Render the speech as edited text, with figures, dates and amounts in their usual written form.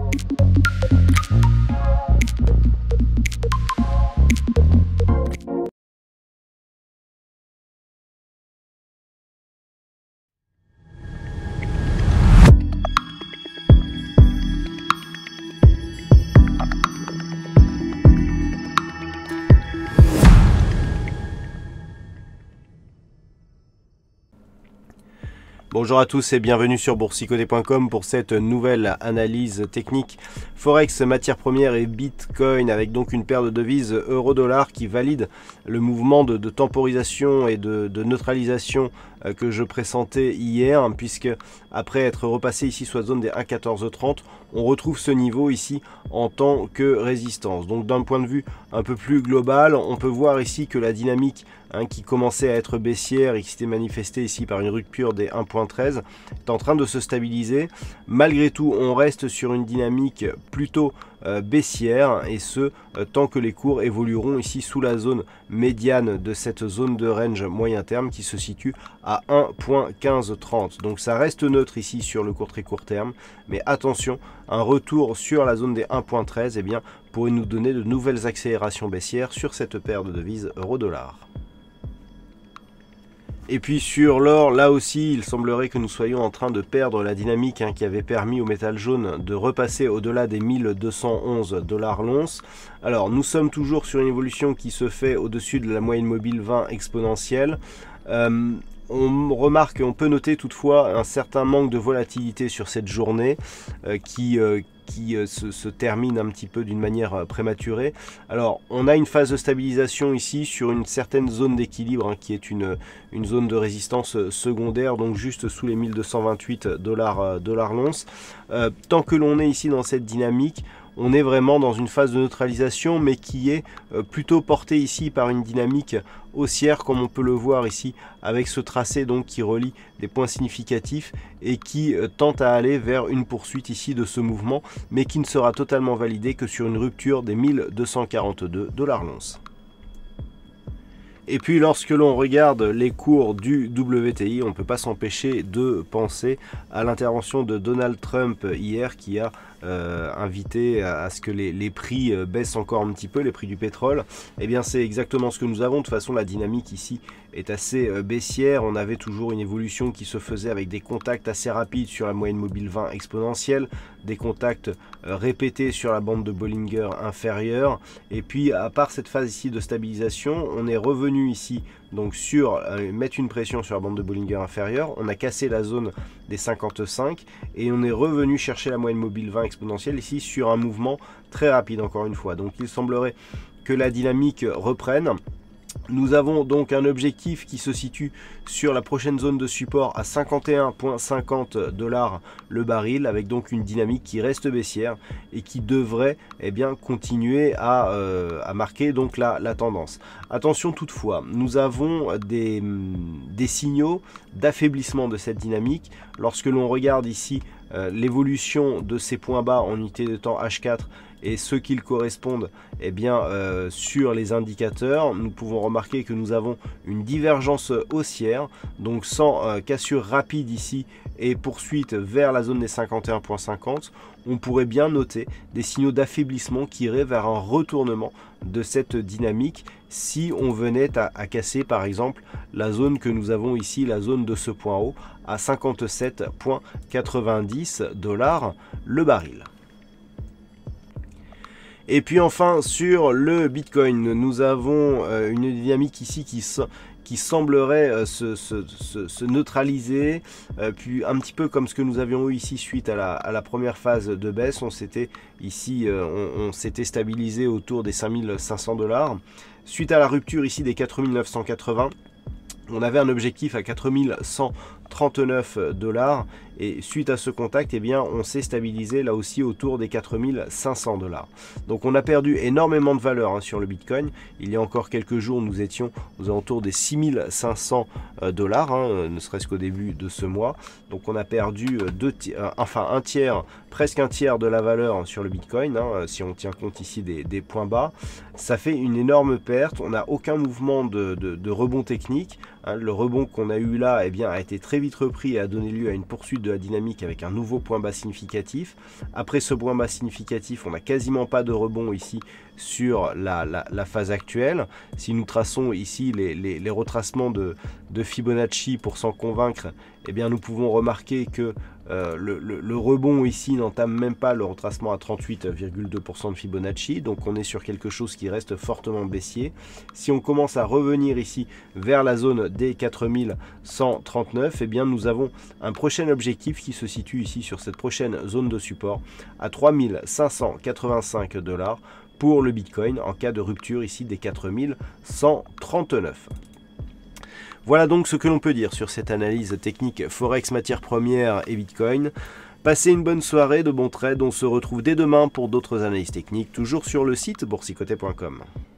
Bonjour à tous et bienvenue sur boursicoté.com pour cette nouvelle analyse technique Forex, matières premières et Bitcoin, avec donc une paire de devises euro-dollar qui valide le mouvement de temporisation et de neutralisation que je pressentais hier, puisque après être repassé ici sur la zone des 1,1430, on retrouve ce niveau ici en tant que résistance. Donc d'un point de vue un peu plus global, on peut voir ici que la dynamique qui commençait à être baissière et qui s'était manifestée ici par une rupture des 1,13 est en train de se stabiliser. Malgré tout, on reste sur une dynamique plutôt baissière, et ce tant que les cours évolueront ici sous la zone médiane de cette zone de range moyen terme qui se situe à 1,1530. Donc ça reste neutre ici sur le très court terme, mais attention, un retour sur la zone des 1,13 eh bien, pourrait nous donner de nouvelles accélérations baissières sur cette paire de devises euro-dollar. Et puis sur l'or, là aussi, il semblerait que nous soyons en train de perdre la dynamique qui avait permis au métal jaune de repasser au-delà des 1211 $ l'once. Alors, nous sommes toujours sur une évolution qui se fait au-dessus de la moyenne mobile 20 exponentielle. On remarque, on peut noter toutefois un certain manque de volatilité sur cette journée qui se termine un petit peu d'une manière prématurée. Alors on a une phase de stabilisation ici sur une certaine zone d'équilibre qui est une zone de résistance secondaire, donc juste sous les 1228 $ l'once. Tant que l'on est ici dans cette dynamique, on est vraiment dans une phase de neutralisation, mais qui est plutôt portée ici par une dynamique haussière, comme on peut le voir ici avec ce tracé donc qui relie des points significatifs et qui tente à aller vers une poursuite ici de ce mouvement, mais qui ne sera totalement validé que sur une rupture des 1242 $ l'once. Et puis lorsque l'on regarde les cours du WTI, on ne peut pas s'empêcher de penser à l'intervention de Donald Trump hier, qui a invité à ce que les prix baissent encore un petit peu, les prix du pétrole. Eh bien c'est exactement ce que nous avons. De toute façon, la dynamique ici est assez baissière. On avait toujours une évolution qui se faisait avec des contacts assez rapides sur la moyenne mobile 20 exponentielle, des contacts répétés sur la bande de Bollinger inférieure, et puis à part cette phase ici de stabilisation, on est revenu ici donc sur mettre une pression sur la bande de Bollinger inférieure. On a cassé la zone des 55 et on est revenu chercher la moyenne mobile 20 exponentielle ici sur un mouvement très rapide encore une fois. Donc il semblerait que la dynamique reprenne. Nous avons donc un objectif qui se situe sur la prochaine zone de support à 51,50 $ le baril, avec donc une dynamique qui reste baissière et qui devrait continuer à marquer donc la tendance. Attention toutefois, nous avons des signaux d'affaiblissement de cette dynamique. Lorsque l'on regarde ici l'évolution de ces points bas en unité de temps H4 et ceux qui correspondent sur les indicateurs, nous pouvons remarquer que nous avons une divergence haussière, donc sans cassure rapide ici et poursuite vers la zone des 51,50. On pourrait bien noter des signaux d'affaiblissement qui iraient vers un retournement de cette dynamique si on venait à casser par exemple la zone que nous avons ici, la zone de ce point haut à 57,90 $ le baril. Et puis enfin sur le Bitcoin, nous avons une dynamique ici qui semblerait se neutraliser, puis un petit peu comme ce que nous avions eu ici suite à la première phase de baisse. On s'était stabilisé autour des 5500 $. Suite à la rupture ici des 4980, on avait un objectif à 4139 $, et suite à ce contact, on s'est stabilisé là aussi autour des 4500 $. Donc on a perdu énormément de valeur sur le Bitcoin. Il y a encore quelques jours, nous étions aux alentours des 6500 $, ne serait-ce qu'au début de ce mois. Donc on a perdu presque un tiers de la valeur sur le Bitcoin, si on tient compte ici des points bas. Ça fait une énorme perte. On n'a aucun mouvement de rebond technique. Le rebond qu'on a eu là a été très vite repris et a donné lieu à une poursuite de de la dynamique avec un nouveau point bas significatif. Après ce point bas significatif, on n'a quasiment pas de rebond ici sur la phase actuelle. Si nous traçons ici les retracements de Fibonacci pour s'en convaincre, eh bien nous pouvons remarquer que le rebond ici n'entame même pas le retracement à 38,2% de Fibonacci, donc on est sur quelque chose qui reste fortement baissier. Si on commence à revenir ici vers la zone des 4139, eh bien nous avons un prochain objectif qui se situe ici sur cette prochaine zone de support à 3585 $ pour le Bitcoin en cas de rupture ici des 4139. Voilà donc ce que l'on peut dire sur cette analyse technique Forex, matières premières et Bitcoin. Passez une bonne soirée, de bons trades, on se retrouve dès demain pour d'autres analyses techniques, toujours sur le site boursicoté.com.